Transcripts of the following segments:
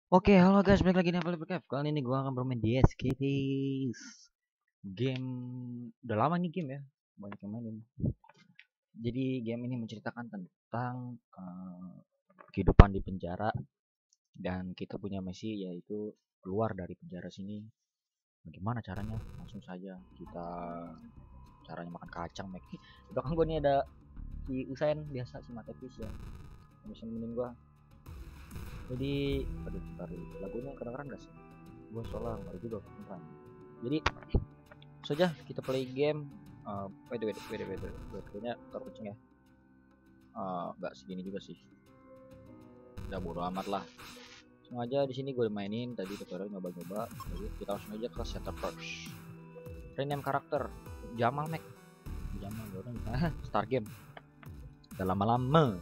Oke, halo guys, balik lagi di Apple Cave. Kali ini gua akan bermain di SKTs. Game udah lama nih game ya, banyak yang mainin. Jadi game ini menceritakan tentang kehidupan di penjara dan kita punya misi yaitu keluar dari penjara sini. Bagaimana caranya? Langsung saja kita caranya makan kacang, Mac. Di belakang gua nih ada si Usain biasa si Matetis ya. Bisa nemenin gua. Jadi, aduh, bentar, lagunya kedengeran gak sih? Gua soalnya baru juga kedengeran. Jadi saja kita play game. Wait, kayaknya terkucing ya. Nggak segini juga sih, udah bodo amat lah. Sengaja di sini gue mainin tadi tutorial nyoba-nyoba. Jadi kita langsung aja ke center first. Rename karakter Jamal Mac. Jamal gue start game udah lama-lama.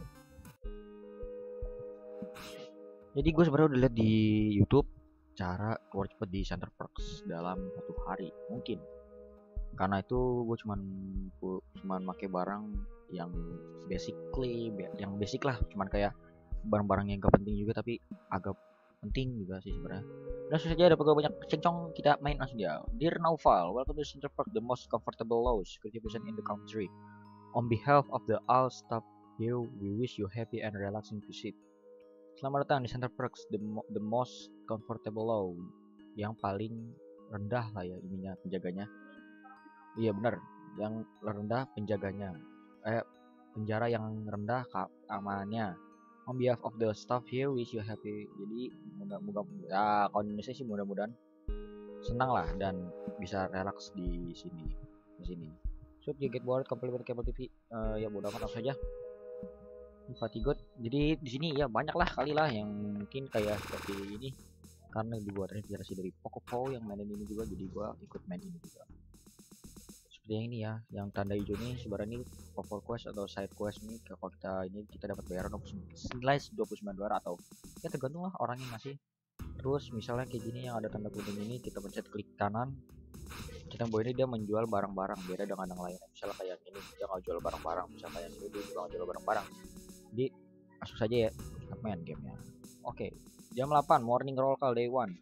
Jadi gue sebenarnya udah lihat di YouTube cara keluar cepet di center perks dalam 1 hari mungkin. Karena itu gue cuman pakai barang yang yang basic lah, cuman kayak barang-barang yang gak penting juga tapi agak penting juga sih sebenarnya. Dan susah aja ada pegawai banyak cencong, kita main langsung dia. Dear Naufal, welcome to Center Park, the most comfortable lounge security position in the country. On behalf of the all staff here, we wish you happy and relaxing visit. Selamat datang di Center Parks, the most comfortable lounge, yang paling rendah lah ya ininya penjaganya. Iya benar, yang rendah penjaganya. Penjara yang rendah keamanannya. On behalf of the staff here, wish you happy. Jadi mudah-mudah ya kalau Indonesia sih mudah-mudahan senang lah dan bisa relax di sini. So you get bored complete cable TV. Ya bodoh amat saja. Fatigot. Jadi di sini ya banyak lah kali lah yang mungkin kayak seperti ini karena dibuat terinspirasi dari Pocopo yang mainin ini juga, jadi gua ikut main ini juga. Seperti yang ini ya, yang tanda hijau ini sebenarnya ini cover quest atau side quest nih. Kalau kita dapat bayaran senilai 29 dolar atau ya tergantung lah orang yang ngasih. Terus misalnya kayak gini yang ada tanda kuning ini, kita pencet klik kanan, kita bahwa ini dia menjual barang-barang beda dengan yang lain. Misalnya kayak ini dia nggak jual barang-barang, misalnya kayak ini dia juga nggak jual barang-barang. Jadi masuk saja ya kita main gamenya. Oke, jam 8 morning roll call day 1.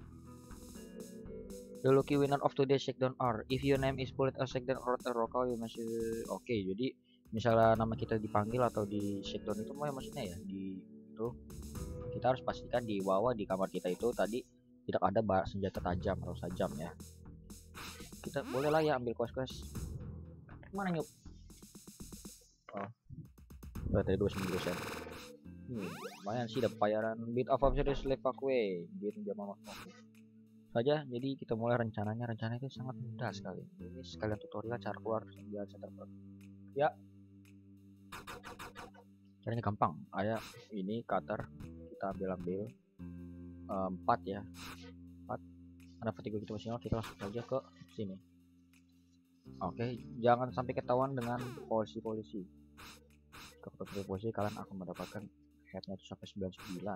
The lucky winner of today's shakedown are if your name is pulled a shakedown or a roll you masih oke. Jadi misalnya nama kita dipanggil atau di shakedown itu mau maksudnya ya di itu kita harus pastikan di bawah di kamar kita itu tadi tidak ada senjata tajam atau sajam ya. Kita boleh lah ya ambil quest mana nyuk. Oh berarti 29%. Lumayan sih dapat bayaran bit of obsession slave away bit jamaah saja. Jadi kita mulai rencananya itu sangat mudah sekali. Ini sekalian tutorial cara keluar biar center ya, caranya gampang. Ada ini cutter, kita ambil 4 ya, 4 ada vertigo gitu maksimal, kita langsung saja ke sini. Oke, jangan sampai ketahuan dengan polisi. Kalau polisi kalian akan mendapatkan headnya itu sampai 99.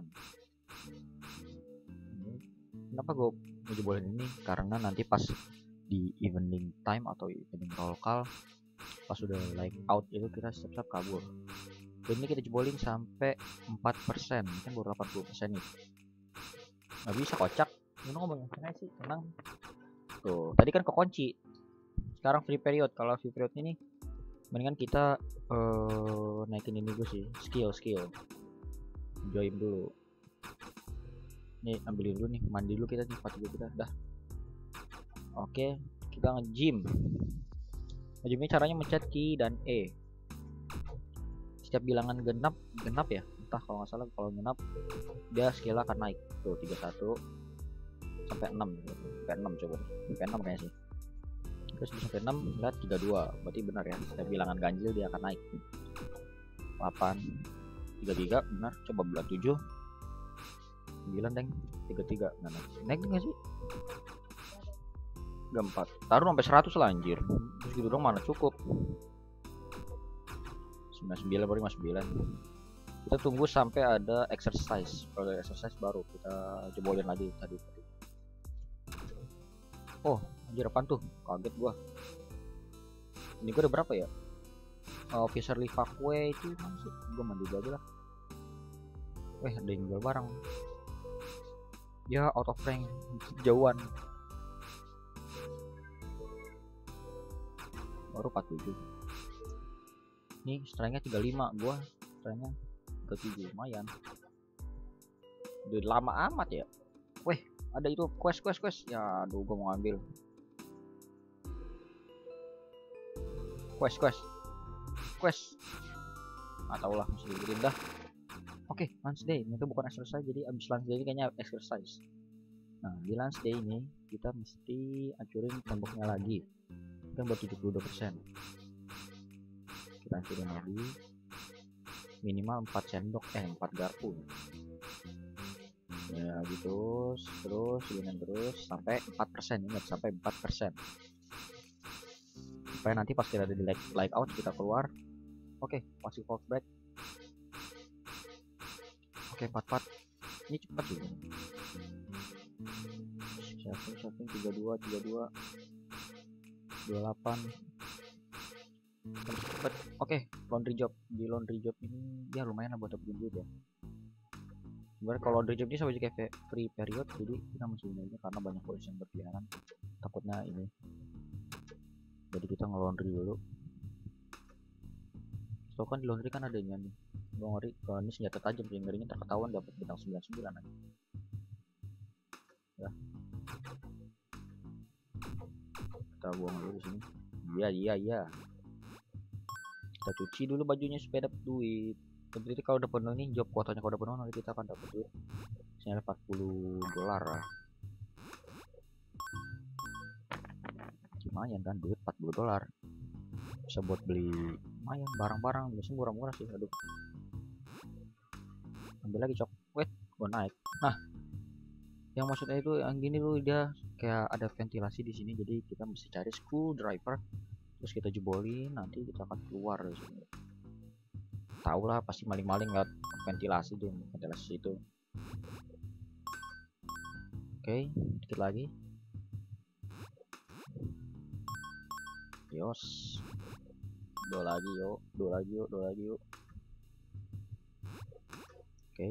Kenapa gue ngejebolin ini? Karena nanti pas di evening time atau evening roll call pas sudah like out itu kita siap-siap kabur. Dan ini kita jebolin sampai 4%, kan baru 80% nih. Nggak bisa kocak. Ini ngomong sih tenang. Tuh, tadi kan kekunci. Sekarang free period. Kalau free period ini mendingan kita naikin ini dulu sih, skill. Join dulu. Nih ambilin dulu nih, mandi dulu kita nih, dulu kita dah. Oke, kita nge-gym. Nge-gymnya caranya mencet Q dan E. Setiap bilangan genap ya, entah kalau nggak salah kalau genap dia skill akan naik. Tuh 31 sampai 6 sampai 6 coba nih. Sampai 6 kayaknya sih. Terus sampai 6 lihat 32. Berarti benar ya, setiap bilangan ganjil dia akan naik. 8 33 benar, coba bilang 7 9 deng 33 nah, naik enggak sih? 4 taruh sampai 100 lah anjir, terus gitu dong mana cukup. 99 baru 59. Kita tunggu sampai ada exercise. Kalau ada exercise baru kita jebolin lagi tadi. Oh anjir apaan tuh, kaget gua. Ini gua ada berapa ya? Officer Livakwe itu kan sih, gua mandi dulu aja lah. Ada yang jual barang. Ya out of rank jauhan. Baru 47. Nih strength-nya 35, gua strength-nya 37, lumayan. Udah lama amat ya. Weh, ada itu quest. Ya, aduh gua mau ngambil. Quest. Nggak tau lah, mesti dikirim dah. Oke, lunch day. Ini tuh bukan exercise, jadi abis lunch day ini kayaknya exercise. Nah, di lunch day ini kita mesti hancurin temboknya lagi. Kan buat 72%. Kita hancurin lagi. Minimal 4 sendok, 4 garpu. Ya gitu, terus sampai 4%. Ingat, sampai 4%. Supaya nanti pas kita ada di like out kita keluar. Oke, masih hold back. Oke, 44. Ini cepat juga. Shopping 32 28. Cepet. Oke, laundry job. Di laundry job ini ya lumayan lah buat dapetin duit ya. Sebenarnya kalau laundry job ini sama juga kayak free period, jadi kita masih ini karena banyak polisi yang berkeliaran. Takutnya ini. Jadi kita nge-laundry dulu. So kan di laundry kan adanya nih. Gua ngeri kalau ini senjata tajam, sih ngerinya terketahuan dapat bintang 99 aja. Ya. Kita buang dulu di sini. Iya. Kita cuci dulu bajunya supaya dapat duit. Jadi kalau udah penuh nih job kuotanya, kalau udah penuh nanti kita akan dapat duit misalnya $40 lah. Lumayan kan duit $40. Bisa buat beli lumayan barang-barang, biasanya murah-murah sih. Aduh. Ambil lagi cok. Wait, gua naik. Nah, yang maksudnya itu yang gini tuh dia kayak ada ventilasi di sini, jadi kita mesti cari screwdriver, terus kita jebolin, nanti kita akan keluar dari sini. Tahu lah pasti maling-maling lewat ventilasi itu. Oke, dikit lagi. Yos. Do lagi yuk. Oke.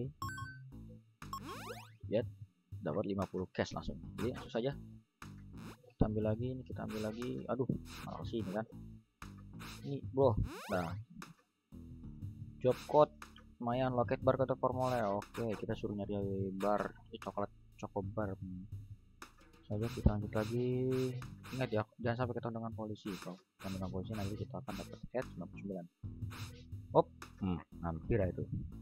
Lihat, dapat 50 cash langsung. Jadi langsung saja. Kita ambil lagi. Aduh, malah sini kan. Ini, bro. Nah. Job code lumayan, locate bar kata formulir. Oke, kita suruh nyari bar choco bar. Saja kita lanjut lagi. Ingat ya, jangan sampai ketemu dengan polisi. Kalau ketemu dengan polisi nanti kita akan dapat head 99. Hop, hampir ya itu.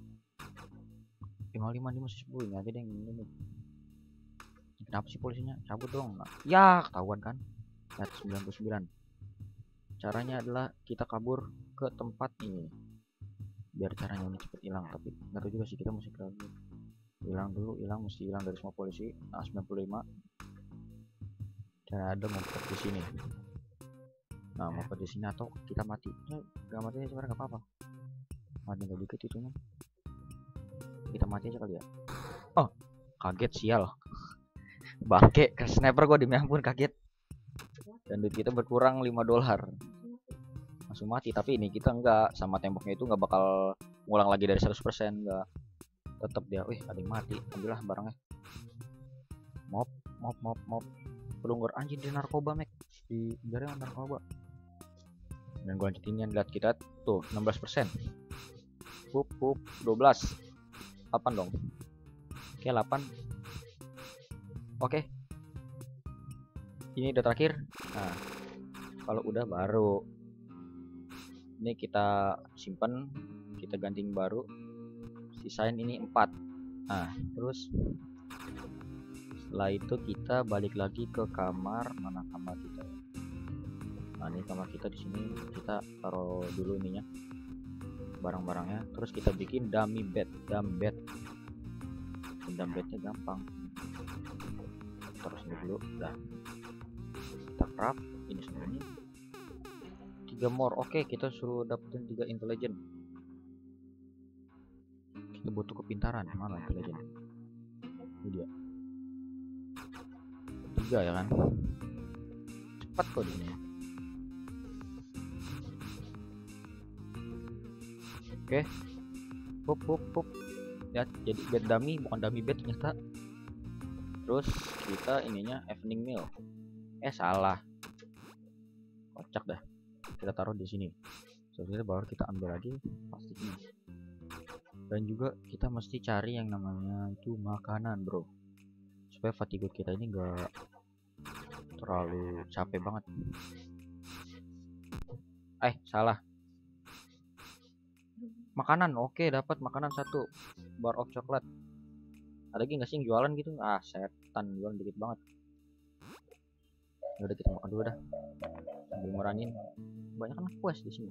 55 ini masih 10 ini aja deh ini. Kenapa sih polisinya? Cabut dong. Nah, ya, ketahuan kan. Head 99. Caranya adalah kita kabur ke tempat ini. Biar caranya ini cepet hilang, tapi nggak tahu juga sih, kita mesti kabur. Mesti hilang dari semua polisi. Nah, 95. Cara ada ngumpet di sini. Nah, ngumpet di sini atau kita mati. Nggak mati aja sebenarnya nggak apa-apa. Mati nggak dikit itunya. Kita mati aja kali ya. Oh, kaget sial. Bangke ke sniper gua, demi ampun kaget. Dan duit kita berkurang $5. Langsung mati, tapi ini kita enggak, sama temboknya itu nggak bakal ngulang lagi dari 100%, enggak. Tetap dia, ada yang mati. Ambillah barangnya. Mop. Pelunggur anjing di narkoba, Mek. Di penjara narkoba. Dan gua lanjutin yang lihat kita tuh 16%. 12. 8 dong. Oke, 8. Oke. Ini udah terakhir. Nah, kalau udah baru ini kita simpen, kita gantiin baru, sisain ini 4. Nah, terus setelah itu kita balik lagi ke kamar. Mana kamar kita? Nah, ini kamar kita di sini. Kita taruh dulu ininya, barang-barangnya. Terus kita bikin dummy bed. Dummy bednya gampang. Terus ini dulu, dah. Kita craft ini semua ini. 3 more. Oke, kita suruh dapetin 3 intelligent. Kita butuh kepintaran. Mana intelligent? Ini dia. 3 ya kan? Cepat kok ini. Oke. Pup. Ya, jadi bed dummy bukan dummy bed ternyata. Terus kita ininya evening meal. Salah, kocak dah. Kita taruh di sini. Setelah baru kita ambil lagi plastiknya. Dan juga kita mesti cari yang namanya itu makanan, bro, supaya fatigue kita ini enggak terlalu capek banget. Salah. Makanan, oke, dapat makanan 1 bar of coklat. Ada lagi nggak sih yang jualan gitu? Setan, jualan dikit banget. Ya udah, kita makan dulu dah sambil ngurangin. Banyak kan quest di sini.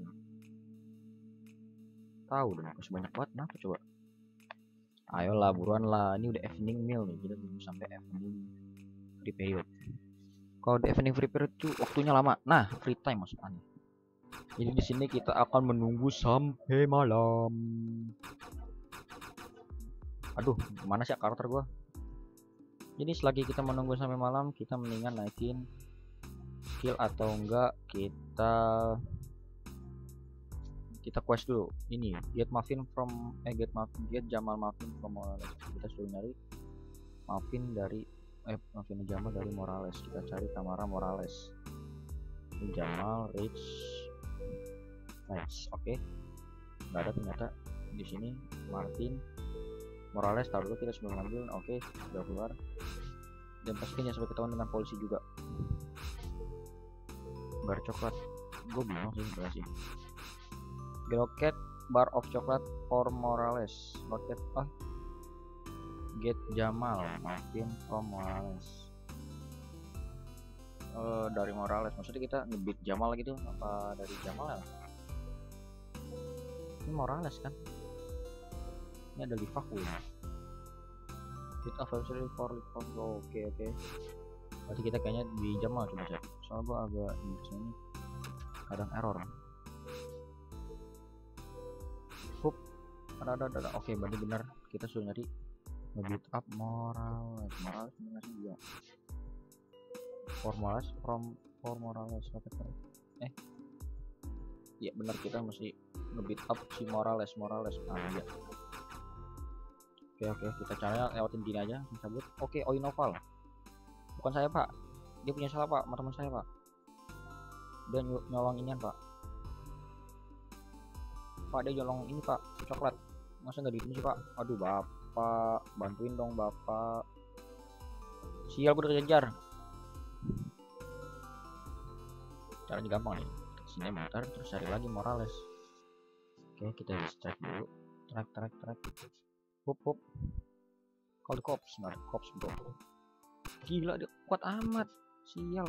Tahu dong, quest banyak banget. Kenapa coba? Ayolah, buruan lah. Ini udah evening meal nih. Kita tunggu sampai evening free period. Kalau di evening free period tuh waktunya lama. Nah, free time maksudnya. Jadi di sini kita akan menunggu sampai malam. Aduh, mana sih karakter gua? Jadi selagi kita menunggu sampai malam, kita mendingan naikin skill atau enggak kita quest dulu. Ini get Jamal Muffin from Morales. Kita suruh nyari Muffin Jamal dari Morales. Kita cari Tamara Morales. Jamal Rich. Nice, oke. Nggak ada ternyata di sini. Martin Morales, taruh dulu, kita sebelum ngambil. Oke, udah keluar. Dan pastinya sampai ketahuan dengan polisi juga. Bar coklat, gue bingung sih berapa sih. Get bar of coklat for Morales. Get Jamal Muffin from Morales. Dari Morales, maksudnya kita ngebit Jamal gitu apa dari Jamal ya? Ini Morales kan? Ini ada Liverpool. It anniversary for Liverpool. Oke. Berarti kita kayaknya di Jamal coba cek. Soalnya gua agak di sini kadang error. Ada. Oke, berarti benar. Kita sudah nyari nge-build up Morales mana sih dia? For Morales. Iya benar, kita mesti nge-build up si Morales. Iya. Oke, kita caranya lewatin gini aja, cabut. Oke, Oinoval. Bukan saya, Pak. Dia punya salah, Pak, sama teman saya, Pak. Dia nyolong inian, Pak. Dia nyolong ini, Pak, coklat. Masa nggak dihitung sih, Pak? Aduh, Bapak, bantuin dong, Bapak. Sial, gue udah kejar. Caranya gampang nih. Sini bentar, terus cari lagi Morales. Oke, kita distract dulu. Track. Hop. Call the cops, bro. Gila, dia kuat amat. Sial.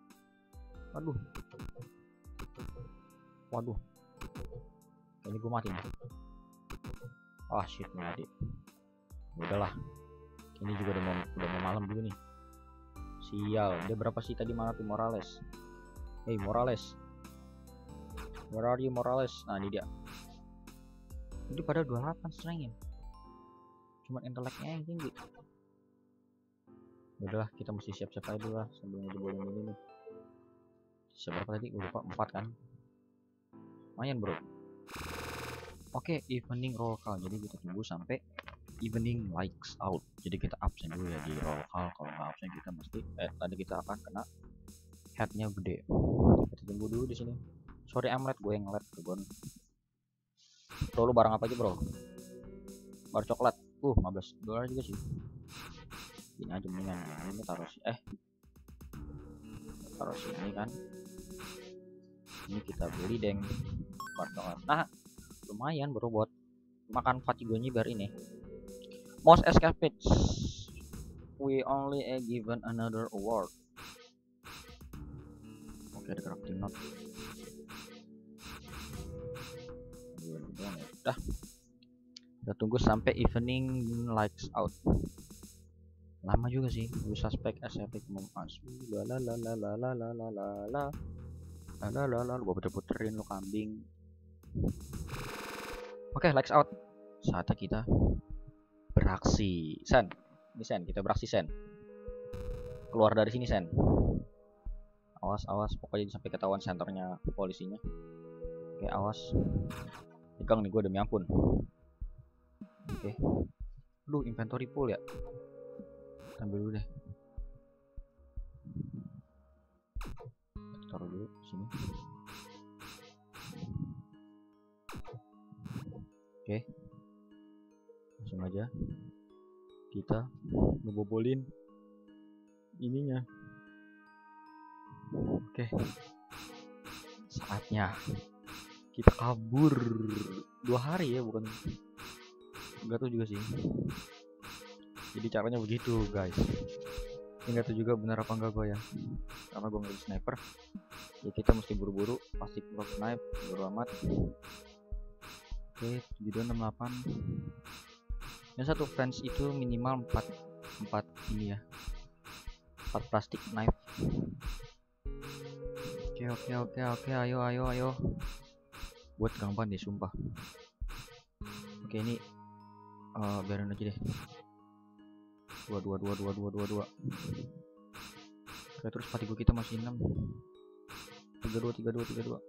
Waduh. Kayaknya gue mati nih. Shit, mati. Udahlah. Ini juga udah mau malam juga nih. Sial. Dia berapa sih tadi mana tuh Morales? Hey Morales. Where are you Morales? Nah, ini dia. Ini pada 28 strength-nya. Cuman inteleknya yang tinggi. Udahlah, kita mesti siap-siap aja dulu lah sebelum diboleh ini nih. Siapa tadi? Gue lupa, 4 kan. Lumayan, bro. Oke, evening roll call. Jadi kita tunggu sampai evening lights out. Jadi kita absen dulu ya di roll call. Kalau nggak absen kita mesti tadi kita akan kena headnya gede. Kita tunggu dulu di sini. Sorry Amlet, gue yang ngeliat kebon. Bro, lu barang apa aja, bro? Bar coklat. $15 juga sih. Ini aja mendingan. Ini taruh sini kan. Ini kita beli deng. Bar coklat. Nah, lumayan bro buat makan fatigonya biar ini. Most escapades. We only given another award. Oke, ada crafting note. Udah. Kita tunggu sampai evening lights out. Lama juga sih. We suspect as epic momas. Gua puter-puterin lu kambing. Oke, lights out. Saatnya kita beraksi. Sen. Ini Sen, kita beraksi Sen. Keluar dari sini Sen. Awas, pokoknya sampai ketahuan senternya polisinya. Oke, awas. Pegang nih gue demi ampun. Oke. Inventory full ya. Ambil dulu deh, taruh dulu sini. Oke, langsung aja kita ngebobolin ininya. Oke, saatnya kita kabur 2 hari ya, bukan, nggak tahu juga sih. Jadi caranya begitu guys. Ini nggak tahu juga benar apa enggak gue ya, karena gue nggak sniper. Ya kita mesti buru-buru, pasti close snipe, bodo amat. Oke, 7268. Yang satu fans itu minimal 4 ini ya, 4 plastik knife. Oke, ayo. Buat gampang deh sumpah. Oke, ini biarin aja deh. 2. Oke, terus partigo kita masih 6. 32.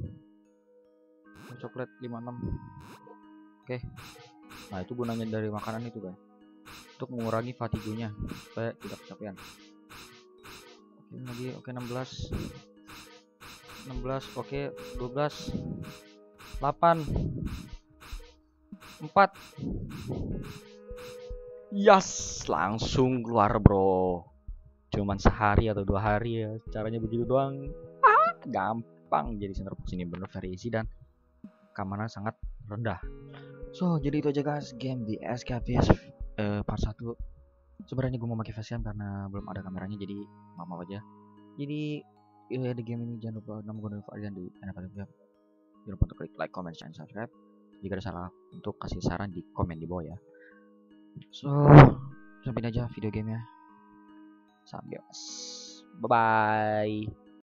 Coklat 56. Oke. Nah, itu gunanya dari makanan itu kan, untuk mengurangi fatigonya supaya tidak kecapean. Oke, lagi. Oke, 16. Oke, 12. 8. 4. Yes, langsung keluar bro. Cuman sehari atau 2 hari ya, caranya begitu doang. Gampang jadi Centerfox ini, bener very easy dan keamanan sangat rendah. So, jadi itu aja guys game di SKPS part 1. Sebenarnya gue mau pakai facecam karena belum ada kameranya, jadi maaf aja. Jadi di game ini jangan lupa nama kalian di jangan lupa untuk klik like, comment, dan subscribe. Jika ada salah untuk kasih saran di komen di bawah ya. So, sampai aja video gamenya. Salam guys. Bye bye.